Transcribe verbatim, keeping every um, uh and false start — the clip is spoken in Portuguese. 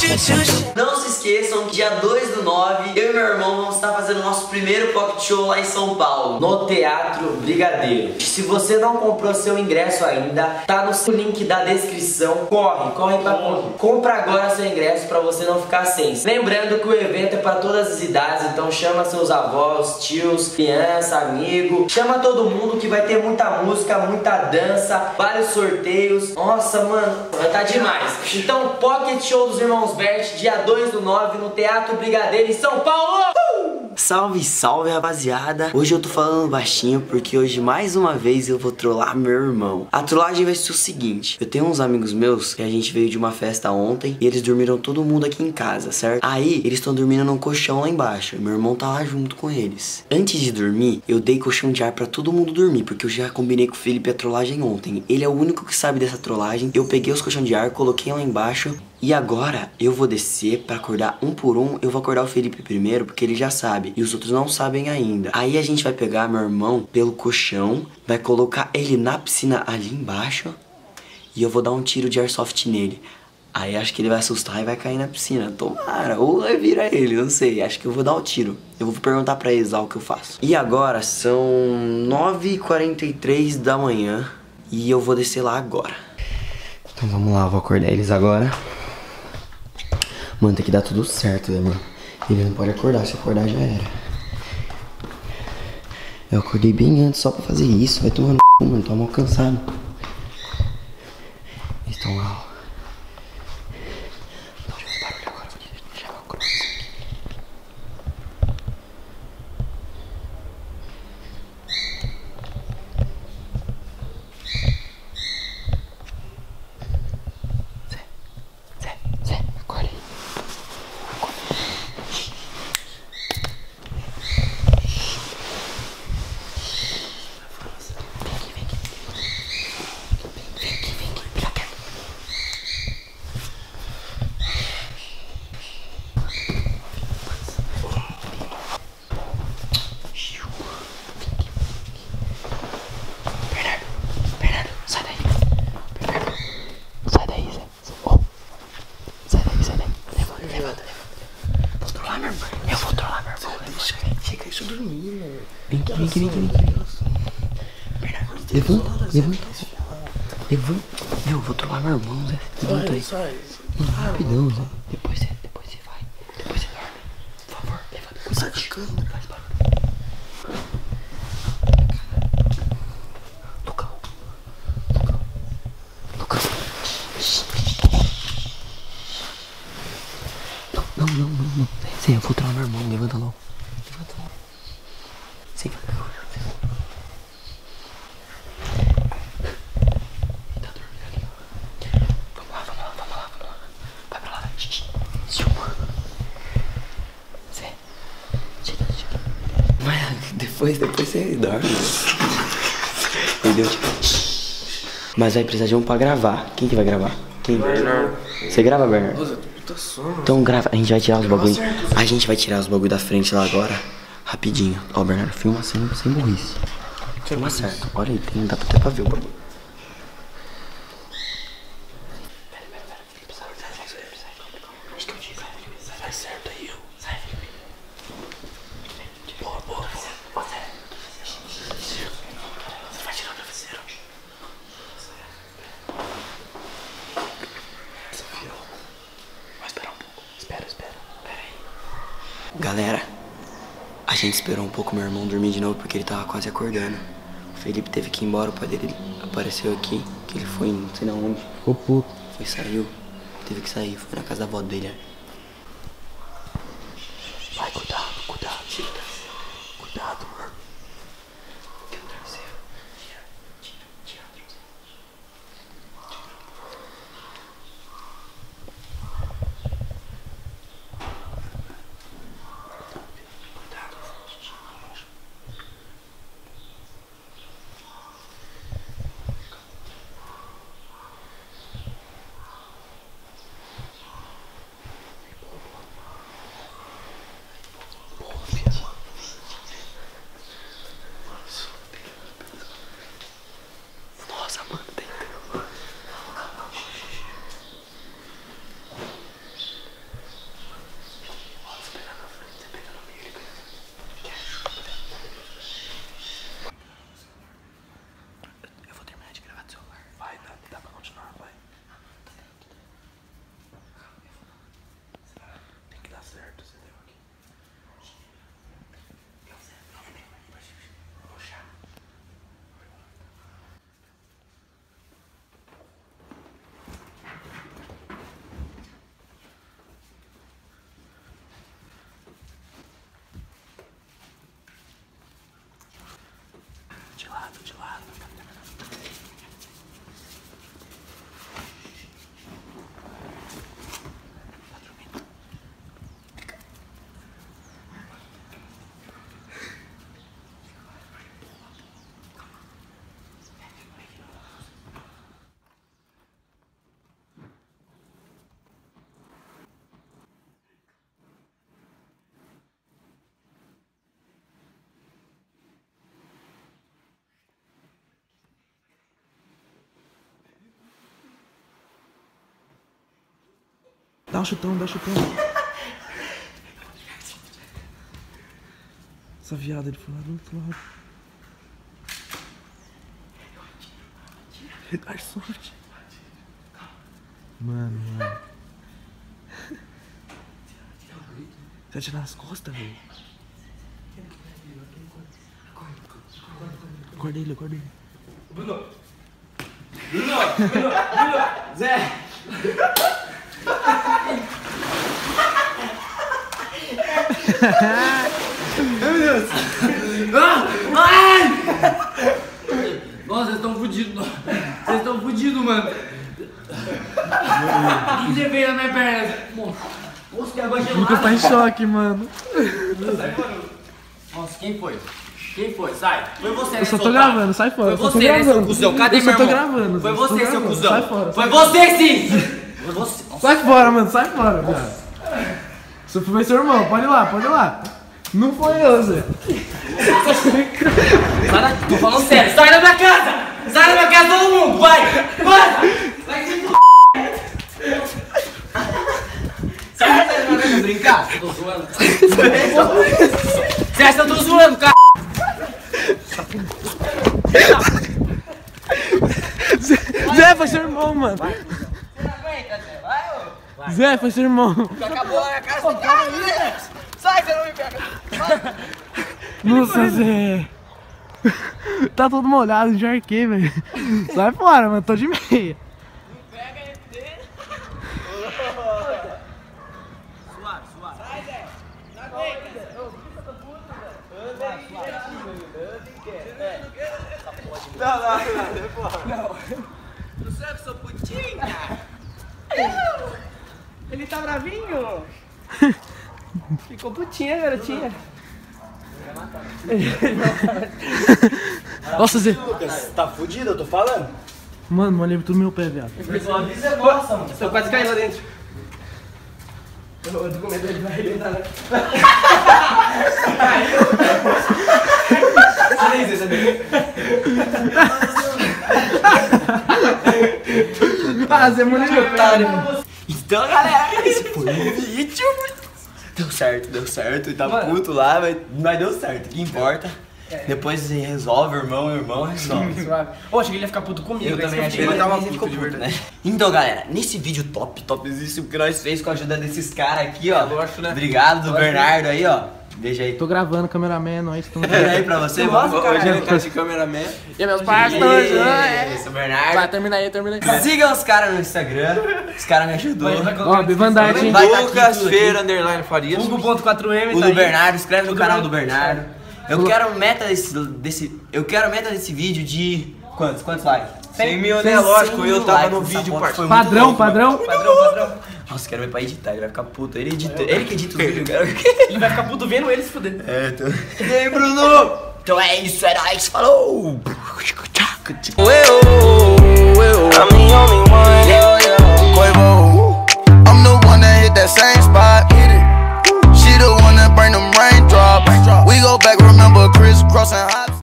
Não se esqueçam que dia dois do nove, eu e meu irmão vamos estar fazendo o nosso primeiro pocket show lá em São Paulo, no Teatro Brigadeiro. Se você não comprou seu ingresso ainda, tá no link da descrição. Corre, corre pra correr. Compra agora seu ingresso pra você não ficar sem. Lembrando que o evento é pra todas as idades, então chama seus avós, tios, criança, amigo. Chama todo mundo que vai ter muita música, muita dança, vários sorteios. Nossa, mano, vai tá demais. Então, Pocket Show dos Irmãos Bert, dia dois do nove, no Teatro Brigadeiro, em São Paulo! Uh! Salve, salve, rapaziada. Hoje eu tô falando baixinho porque hoje, mais uma vez, eu vou trollar meu irmão. A trollagem vai ser o seguinte: eu tenho uns amigos meus que a gente veio de uma festa ontem e eles dormiram todo mundo aqui em casa, certo? Aí, eles estão dormindo num colchão lá embaixo e meu irmão tá lá junto com eles. Antes de dormir, eu dei colchão de ar pra todo mundo dormir, porque eu já combinei com o Felipe a trollagem ontem. Ele é o único que sabe dessa trollagem. Eu peguei os colchão de ar, coloquei lá embaixo. E agora eu vou descer pra acordar um por um. Eu vou acordar o Felipe primeiro, porque ele já sabe e os outros não sabem ainda. Aí a gente vai pegar meu irmão pelo colchão, vai colocar ele na piscina ali embaixo e eu vou dar um tiro de airsoft nele. Aí acho que ele vai assustar e vai cair na piscina. Tomara, ou vai virar ele, não sei. Acho que eu vou dar o tiro. Eu vou perguntar pra eles lá o que eu faço. E agora são nove e quarenta e três da manhã e eu vou descer lá agora. Então vamos lá, eu vou acordar eles agora. Mano, tem que dar tudo certo, né, mano? Ele não pode acordar, se acordar já era. Eu acordei bem antes só pra fazer isso. Vai tomar no c, mano, tô mal cansado. Eles estão lá, ó. Não, deixa eu fazer barulho agora, vou chamar o cross aqui. Zé, Zé, Zé, acorda aí. Vem aqui, vem aqui, vem aqui, vem aqui. Levanta, levanta. Levanta. Meu, eu vou trollar meu irmão, Zé. Levanta aí. Mano, rapidão, Zé. Depois você, depois você vai. Depois você dorme. Por favor, levanta. Sai da cama. Faz barulho. No carro. No carro. No carro. Não, não, não, não. Zé, eu vou trollar meu irmão. Levanta logo. Levanta logo. Sim. Depois, depois você dorme. Entendeu? Mas vai precisar de um pra gravar. Quem que vai gravar? Quem? Bernardo. Você grava, Bernardo? Nossa, puta sono. Então grava. A gente vai tirar os bagulho. A gente vai tirar os bagulho da frente lá agora. Rapidinho. Ó, Bernardo, filma sem, sem burrice. Filma certo. Olha aí, tem, dá até pra ver o bagulho. Vai certo aí, ó. Sai, Felipe. Boa, boa, boa. Você vai tirar o travesseiro. Desafio. Vai esperar um pouco. Espera, espera. Pera aí. Galera, a gente esperou um pouco meu irmão dormir de novo porque ele tava quase acordando. O Felipe teve que ir embora, o pai dele apareceu aqui, que ele foi não sei na onde. Ficou puto. Foi, saiu. Teve que sair, foi na casa da avó dele. Vai, cuidado, cuidado, tira o travesseiro. Cuidado, mano. Tira o travesseiro. Tira, tira, tira o travesseiro. Cuidado, Dá um chutão, dá um chutão. Essa viada, ele foi lá do outro lado. Dá sorte. Mano, mano. Você vai tirar nas costas, velho. Acorda ele, acorda ele. Bruno! Bruno! Bruno! Bruno! Zé! Meu Deus! Ah! Ai! Nossa, vocês estão fodidos. Vocês estão fodidos, mano. O que você fez na minha perna? Nossa, que água gelada. O Lucas tá em choque, mano. Nossa, quem foi? Quem foi? Sai. Foi você, né, Eu só tô seu gravando, sai fora. Foi eu só você, tô né, seu gravando. cuzão? Cadê eu meu só tô irmão? gravando. Foi eu só tô você, seu gravando. cuzão. Sai fora. Foi você, sim! Foi você. Sai fora, mano, sai fora, viado. Isso foi seu irmão, pode ir lá, pode ir lá. Não foi eu, Zé. Sai da... Tô falando sério, sai da minha casa! Sai da minha casa todo mundo, vai! Vai! Vai que tu... Sai da minha casa brincar? Eu tô zoando. Você acha que eu tô zoando, cara? Zé, Zé, foi seu irmão, mano. Você não aguenta, Zé? Vai, ô! Vai. Zé, foi seu irmão. Acabou lá na casa, você calma aí, sai, você não me pega! Vai. Nossa, Zé. Tá todo molhado, encharquei, velho. Sai fora, mano, tô de meia. Não pega aí, suave, suave. Sai, Zé. Não aguenta, Zé. Anda aí, Não, não, não, não. Não sei que sou putinha. Ele tá bravinho? Ficou putinha, garotinha. Nossa, Zé. Lucas, tá fudido, eu tô falando. Mano, molhei tudo no meu pé, viado. Sua avisa é nossa, mano. Tô quase caindo lá dentro. Eu tô com medo dele, vai arrebentar, né? Olha isso, amigo. Ah, Zé, molhei meu pé. Então, galera, esse foi o vídeo. Deu certo, deu certo. Tava Mano. puto lá, mas, mas deu certo. O que importa. Depois você resolve, irmão, irmão, resolve. Suave. Ô, achei que ele ia ficar puto comigo. Eu aí também você achei fica- que tava ele ficou puto, né? Então, galera, nesse vídeo top, topzíssimo que nós fez com a ajuda desses caras aqui, ó. lógico, né? Obrigado, do Bernardo aí, ó. Beijo aí. Tô gravando, cameraman, nós estamos. Beijo aí pra você, mano. Hoje ele tá de cameraman. E meus parceiros, Isso, Bernardo. Vai, termina aí, termina aí. Sigam os caras no Instagram. Os caras me ajudou. Ó, Bivandarte, hein? Vai tá aqui Lucas tudo Feira, underline Farias. Hugo ponto quatro M O tá do aí. Bernardo, escreve no canal do Bernardo. Eu quero meta desse, desse. Eu quero meta desse vídeo de. Quantos? Quantos likes? cem mil, né? cem Lógico, eu tava likes no nessa vídeo, foto, parça. foi muito Padrão, louco, padrão. Padrão, padrão. Nossa, quero ver pra editar, ele vai ficar puto. Ele edita, ele que edita os vídeos, cara. Ele vai ficar puto vendo ele se fuder. É, tô. E aí, Bruno? Então é isso, é nóis, falou! Eu.